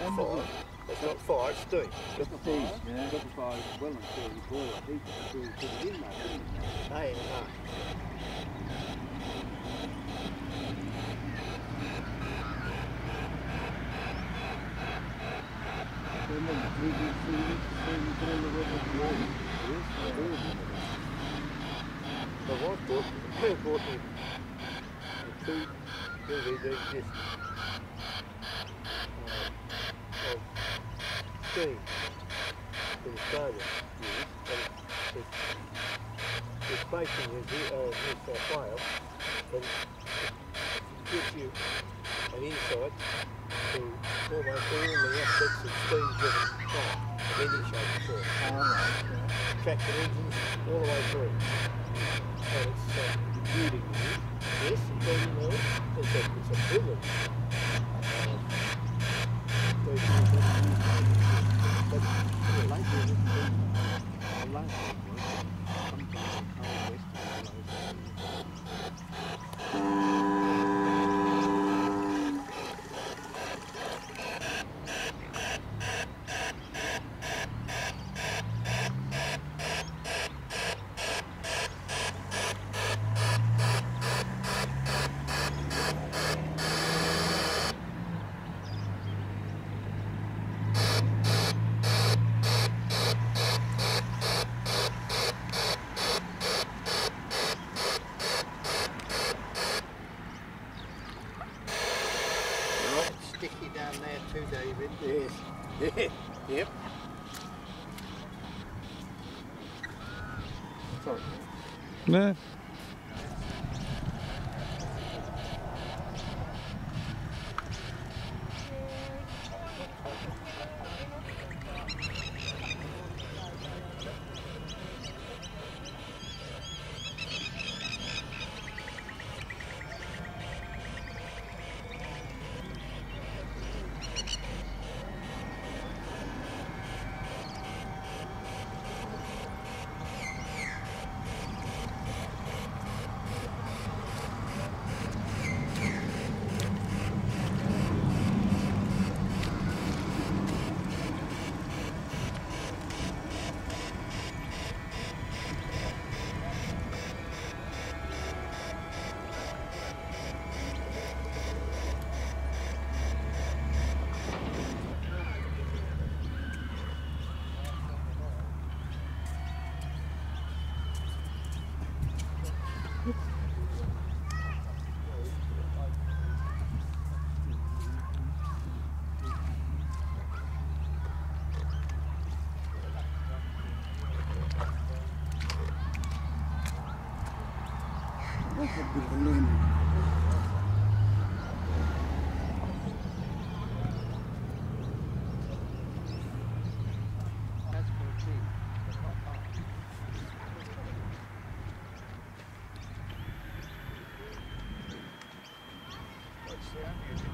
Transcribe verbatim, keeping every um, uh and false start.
not fire. That's not fire, it's steam. Just the steam, yeah. Just the fire, well and steam, boil, I think, to put it in that, isn't it? Aye, aye. My wife bought, I bought me two D V D discs uh, of steam in Australia. Yes. And it's, it's based in New, uh, New South Wales, and it gives you an insight to almost all the aspects of steam-driven car of any shape and form. Oh, right, yeah. Traction engines all the way through. And it's uh, beauty. Yes, it's very new. It's a, it's a brilliant. Uh, very good. But I like it. I like it. Sometimes how west sticky down there too, David. Yes. Yep. Sorry. No. That's a bit of a loom. That's for tea. What's that?